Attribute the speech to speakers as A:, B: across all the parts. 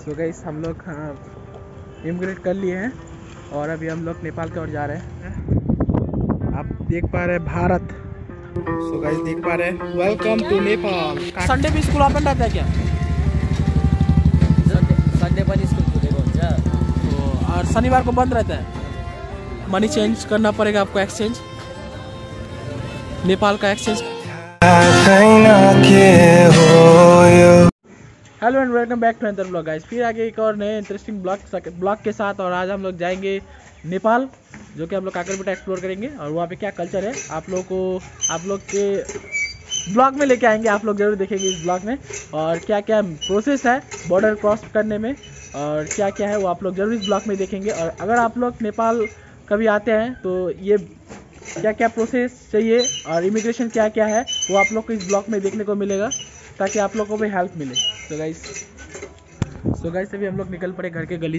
A: So guys हम लोग immigrate कर लिए हैं और अभी हम लोग नेपाल की ओर जा रहे हैं। आप देख पा रहे हैं भारत। सो गाइस देख पा रहे हैं वेलकम टू नेपाल।
B: संडे भी स्कूल ओपन रहता है क्या?
C: संडे पर स्कूल खुलेको हुन्छ
B: और शनिवार को बंद रहता है। मनी चेंज करना पड़ेगा आपको, एक्सचेंज, नेपाल का exchange. Hello and welcome back to another blog guys. फिर आगे एक और नए इंटरेस्टिंग ब्लॉग के साथ। और आज हम लोग जाएंगे नेपाल, जो कि हम लोग काकरबिटा एक्सप्लोर करेंगे और वहाँ पे क्या कल्चर है आप लोग के ब्लॉग में लेके आएंगे। आप लोग जरूर देखेंगे इस ब्लॉग में, और क्या क्या प्रोसेस है बॉर्डर क्रॉस करने में और क्या क्या है वो आप लोग जरूर इस ब्लॉग में देखेंगे। और अगर आप लोग नेपाल कभी आते हैं तो ये क्या क्या प्रोसेस चाहिए और इमिग्रेशन क्या क्या है वो आप लोग को इस ब्लॉग में देखने को मिलेगा, ताकि आप लोग को भी हेल्प मिले। सो गाइस अभी हम लोग निकल पड़े घर के गली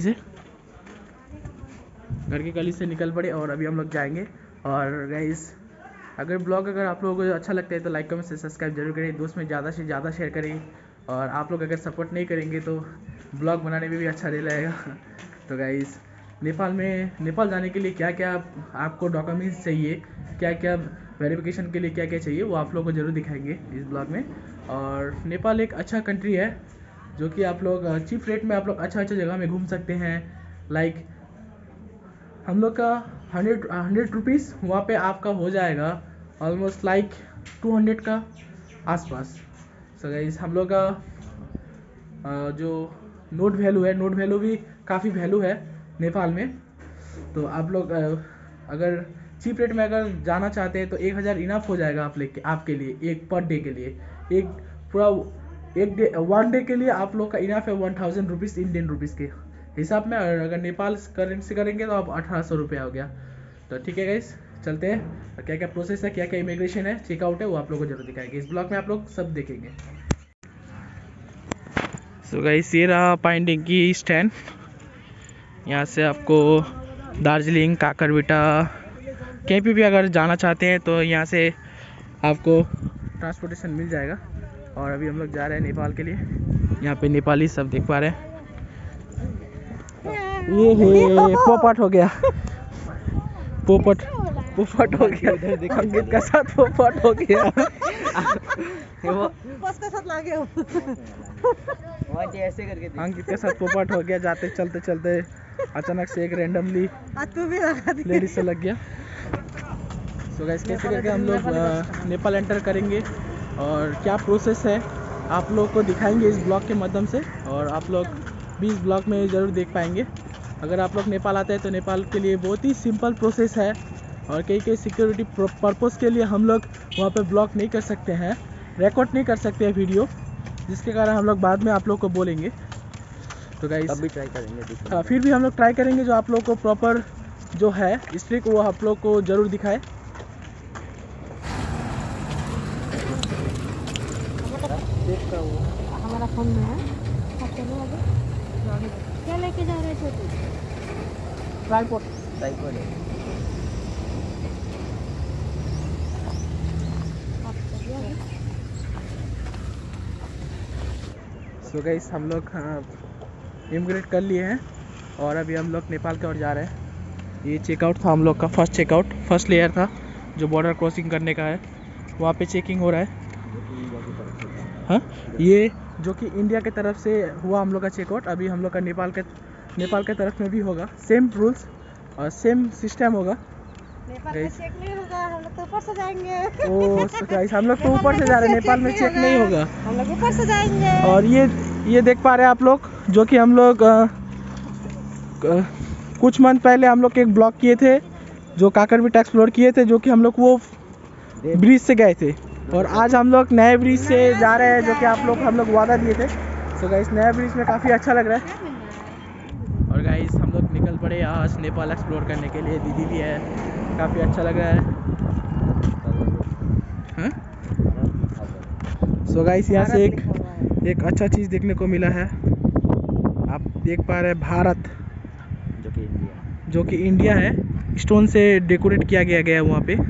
B: से निकल पड़े और अभी हम लोग जाएंगे। और गाइस अगर आप लोगों को अच्छा लगता है तो लाइक कमेंट से सब्सक्राइब जरूर करें, दोस्त में ज़्यादा से ज़्यादा शेयर करें। और आप लोग अगर सपोर्ट नहीं करेंगे तो ब्लॉग बनाने में भी अच्छा नहीं लगेगा। तो गाइस नेपाल जाने के लिए क्या क्या आपको डॉक्यूमेंट्स चाहिए, क्या क्या वेरिफिकेशन के लिए क्या क्या चाहिए वो आप लोगों को ज़रूर दिखाएंगे इस ब्लॉग में। और नेपाल एक अच्छा कंट्री है जो कि आप लोग चीप रेट में आप लोग अच्छा जगह में घूम सकते हैं। लाइक हम लोग का 100 रुपीज़ वहाँ पे आपका हो जाएगा ऑलमोस्ट लाइक 200 का आसपास। सो गाइस हम लोग का जो नोट वैल्यू भी काफ़ी वैल्यू है नेपाल में। तो आप लोग अगर चीप रेट में अगर जाना चाहते हैं तो 1000 इनफ हो जाएगा आपके लिए, एक पर डे के लिए। वन डे के लिए आप लोग का इनफ है 1000 रुपीज़ इंडियन रुपीज़ के हिसाब में। और अगर नेपाल करेंसी करेंगे तो आप 1800 रुपये हो गया। तो ठीक है गाइस चलते हैं, और क्या क्या प्रोसेस है, क्या क्या इमिग्रेशन है, चेकआउट है वो आप लोग को जरूर दिखाएंगे इस ब्लॉग में, आप लोग सब देखेंगे। सो गाइस ये रहा पाइंडिंग की स्टैंड। यहाँ से आपको दार्जिलिंग, काकरबिटा कहीं पे भी अगर जाना चाहते हैं तो यहाँ से आपको ट्रांसपोर्टेशन मिल जाएगा। और अभी हम लोग जा रहे हैं नेपाल के लिए। यहाँ पे नेपाली सब देख पा रहे हैं। ये पोपट हो गया, पोपट हो गया, अंकित का साथ पोपट हो गया। अंकित के साथ पोपट हो गया। जाते चलते अचानक से एक रैंडमली लेडीज से लग गया। सो गाइस कैसे करके हम लोग नेपाल एंटर करेंगे और क्या प्रोसेस है आप लोग को दिखाएंगे इस ब्लॉग के माध्यम से, और आप लोग भी इस ब्लॉग में ज़रूर देख पाएंगे। अगर आप लोग नेपाल आते हैं तो नेपाल के लिए बहुत ही सिंपल प्रोसेस है, और कई सिक्योरिटी पर्पज़ के लिए हम लोग वहाँ पे ब्लॉग नहीं कर सकते हैं, रिकॉर्ड नहीं कर सकते हैं वीडियो, जिसके कारण हम लोग बाद में आप लोग को बोलेंगे। तो गाइस
C: तब भी ट्राई करेंगे।
B: हाँ, फिर भी हम लोग ट्राई करेंगे जो आप लोग को प्रॉपर जो है स्ट्रिक वो आप लोग को ज़रूर दिखाए।
D: हमारा फोन में है। चलो आगे क्या लेके जा रहे थे?
B: ट्राइपॉड सो गाइस हम लोग इमिग्रेट कर लिए हैं और अभी हम लोग नेपाल की ओर जा रहे हैं। ये चेकआउट था हम लोग का, फर्स्ट लेयर था जो बॉर्डर क्रॉसिंग करने का है, वहाँ पे चेकिंग हो रहा है। हाँ, ये जो कि इंडिया के तरफ से हुआ हम लोग का चेकआउट। अभी हम लोग का नेपाल के तरफ में भी होगा, सेम रूल्स और सेम सिस्टम होगा।
D: नेपाल में चेक नहीं होगा, हम लोग तो ऊपर से जाएंगे।
B: ओह गाइस हम लोग तो ऊपर से जा रहे हैं, नेपाल में चेक नहीं होगा,
D: हम लोग ऊपर से जाएंगे।
B: और ये देख पा रहे हैं आप लोग, जो कि हम लोग कुछ मंथ पहले हम लोग एक ब्लॉग किए थे जो काकरबिटा एक्सप्लोर किए थे, जो कि हम लोग वो ब्रिज से गए थे। और आज हम लोग नए ब्रिज से जा रहे हैं, जो कि आप लोग हम लोग वादा दिए थे। तो गाइस नया ब्रिज में काफ़ी अच्छा लग रहा है। और गाइस हम लोग निकल पड़े आज नेपाल एक्सप्लोर करने के लिए, दीदी भी है, काफ़ी अच्छा लग रहा है। सो गाइस यहाँ से एक अच्छा चीज़ देखने को मिला है। आप देख पा रहे हैं भारत, जो कि इंडिया है, स्टोन से डेकोरेट किया गया है वहाँ पे।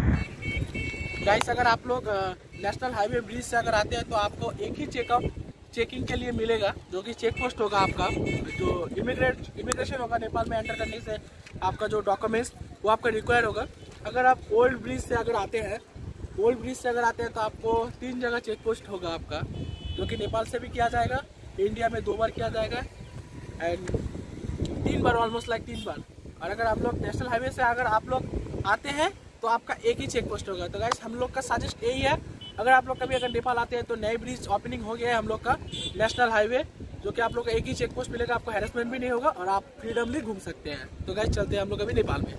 B: गाइस अगर आप लोग नेशनल हाईवे ब्रिज से अगर आते हैं तो आपको एक ही
A: चेकिंग के लिए मिलेगा, जो कि चेक पोस्ट होगा आपका, जो इमिग्रेशन होगा नेपाल में एंटर करने से आपका जो डॉक्यूमेंट्स वो आपका रिक्वायर होगा। अगर आप ओल्ड ब्रिज से अगर आते हैं तो आपको 3 जगह चेक पोस्ट होगा आपका, जो कि नेपाल से भी किया जाएगा, इंडिया में 2 बार किया जाएगा एंड 3 बार, ऑलमोस्ट लाइक 3 बार। और अगर आप लोग नेशनल हाईवे से अगर आप लोग आते हैं तो आपका एक ही चेक पोस्ट होगा। तो गाइस हम लोग का सजेस्ट यही है, अगर आप लोग कभी अगर नेपाल आते हैं तो नए ब्रिज ओपनिंग हो गया है हम लोग का नेशनल हाईवे, जो कि आप लोग का एक ही चेक पोस्ट मिलेगा, आपको हैरेसमेंट भी नहीं होगा और आप फ्रीडमली घूम सकते हैं। तो गाइस चलते हैं हम लोग अभी नेपाल में।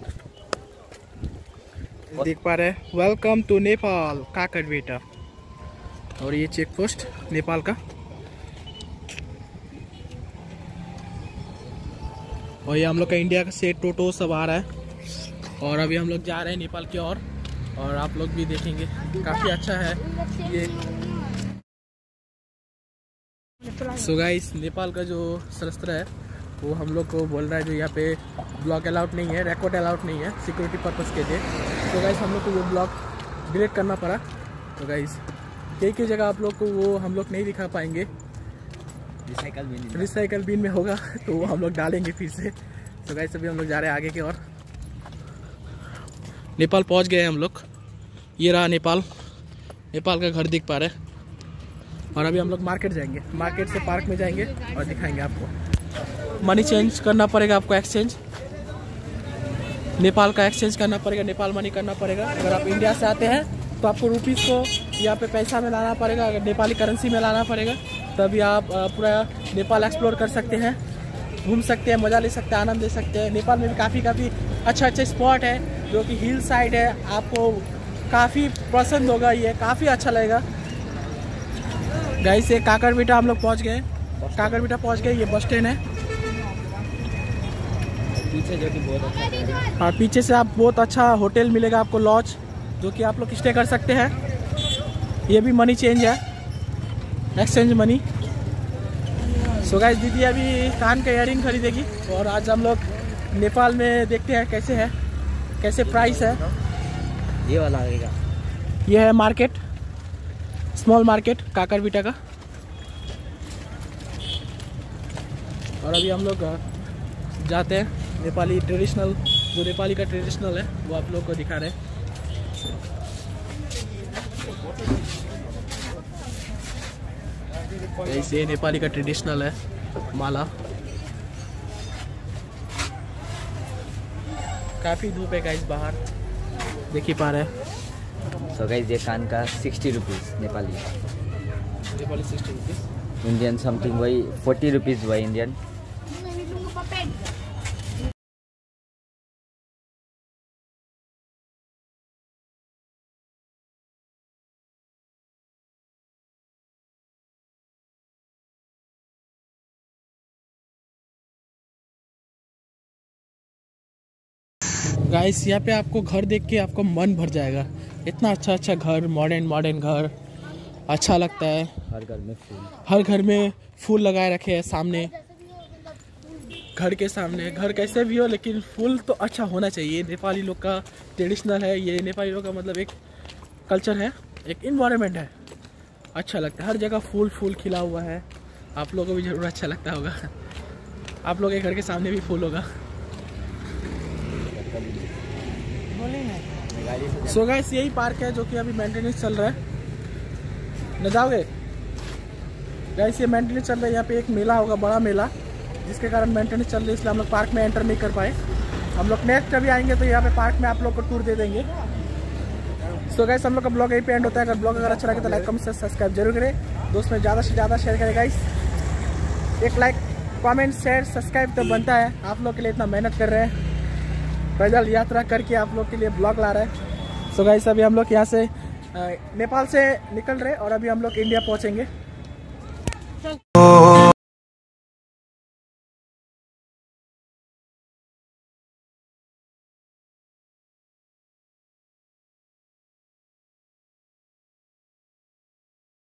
A: देख पा रहे हैं वेलकम टू नेपाल काकरविटा, और ये चेक पोस्ट नेपाल का, और ये हम लोग का इंडिया से टोटो सब आ रहा है। और अभी हम लोग जा रहे हैं नेपाल की ओर, और आप लोग भी देखेंगे काफ़ी अच्छा है ये। सो गाइस नेपाल का जो शस्त्र है वो हम लोग को बोल रहा है जो यहाँ पे ब्लॉग अलाउड नहीं है, रिकॉर्ड अलाउड नहीं है सिक्योरिटी पर्पस के लिए। तो गाइस हम लोग को वो ब्लॉग डिलीट करना पड़ा। तो गाइस कई जगह आप लोग को वो हम लोग नहीं दिखा पाएंगे, रिसाइकल बिन में होगा तो वो हम लोग डालेंगे फिर से। तो गाइस अभी हम लोग जा रहे हैं आगे की ओर। नेपाल पहुंच गए हम लोग, ये रहा नेपाल का घर दिख पा रहा है। और अभी हम लोग मार्केट जाएंगे, मार्केट से पार्क में जाएंगे और दिखाएंगे आपको। मनी चेंज करना पड़ेगा आपको, एक्सचेंज नेपाल का एक्सचेंज करना पड़ेगा, नेपाल मनी करना पड़ेगा। अगर आप इंडिया से आते हैं तो आपको रुपीज़ को यहाँ पे पैसा में लाना पड़ेगा, अगर नेपाली करेंसी में लाना पड़ेगा, तभी आप पूरा नेपाल एक्सप्लोर कर सकते हैं, घूम सकते हैं, मज़ा ले सकते हैं, आनंद ले सकते हैं। नेपाल में भी काफ़ी अच्छे स्पॉट है, जो कि हिल साइड है, आपको काफ़ी पसंद होगा, ये काफ़ी अच्छा लगेगा। गाइस ये काकरविटा हम लोग पहुँच गए, काकरविटा पहुँच गए, ये बस स्टैंड है।
C: पीछे जो कि बहुत अच्छा है,
A: और पीछे से आप बहुत अच्छा होटल मिलेगा आपको, लॉज, जो कि आप लोग स्टे कर सकते हैं। ये भी मनी चेंज है, एक्सचेंज मनी। सो गाइस दीदी अभी कान का इयरिंग खरीदेगी, और आज हम लोग नेपाल में देखते हैं कैसे प्राइस है।
C: ये वाला आएगा,
A: ये है मार्केट, स्मॉल मार्केट काकरविटा का। और अभी हम लोग जाते हैं नेपाली ट्रेडिशनल, जो नेपाली का ट्रेडिशनल है वो आप लोग को दिखा रहे हैं। ऐसे नेपाली का ट्रेडिशनल है माला। काफ़ी धूप है गाइस बाहर, देख ही पा रहे हैं।
C: सो गाइस ये कान का 60 rupees Nepali
A: 60 rupees,
C: Indian something वही 40 रुपीज़ वही इंडियन।
A: गाइस यहाँ पे आपको घर देख के आपको मन भर जाएगा, इतना अच्छा घर, मॉडर्न घर, अच्छा लगता है। हर घर में फूल लगाए रखे हैं सामने, घर के सामने। घर कैसे भी हो लेकिन फूल तो अच्छा होना चाहिए, नेपाली लोग का ट्रेडिशनल है ये, नेपाली लोग का मतलब एक कल्चर है, एक इन्वायरमेंट है, अच्छा लगता है। हर जगह फूल खिला हुआ है, आप लोगों को भी ज़रूर अच्छा लगता होगा। आप लोग के घर के सामने भी फूल होगा। सो गाइस यही पार्क है जो कि अभी मेंटेनेंस चल रहा है, न जाओगे गाइस, ये मेंटेनेंस चल रहा है। यहाँ पे एक मेला होगा, बड़ा मेला, जिसके कारण मेंटेनेंस चल रही है, इसलिए हम लोग पार्क में एंटर नहीं कर पाए। हम लोग नेक्स्ट अभी आएंगे तो यहाँ पे पार्क में आप लोग को टूर दे देंगे। सो गाइस हम लोग का ब्लॉग यहीं पे एंड होता है। अगर ब्लॉग अगर अच्छा लगे तो लाइक कमेंट सब्सक्राइब जरूर करें, दोस्त में ज़्यादा से ज़्यादा शेयर करें गाइस। एक लाइक कमेंट शेयर सब्सक्राइब तो बनता है, आप लोग के लिए इतना मेहनत कर रहे हैं, पैदल यात्रा करके आप लोग के लिए ब्लॉग ला रहे हैं। सो गाइस अभी हम लोग यहाँ से नेपाल से निकल रहे और अभी हम लोग इंडिया पहुँचेंगे।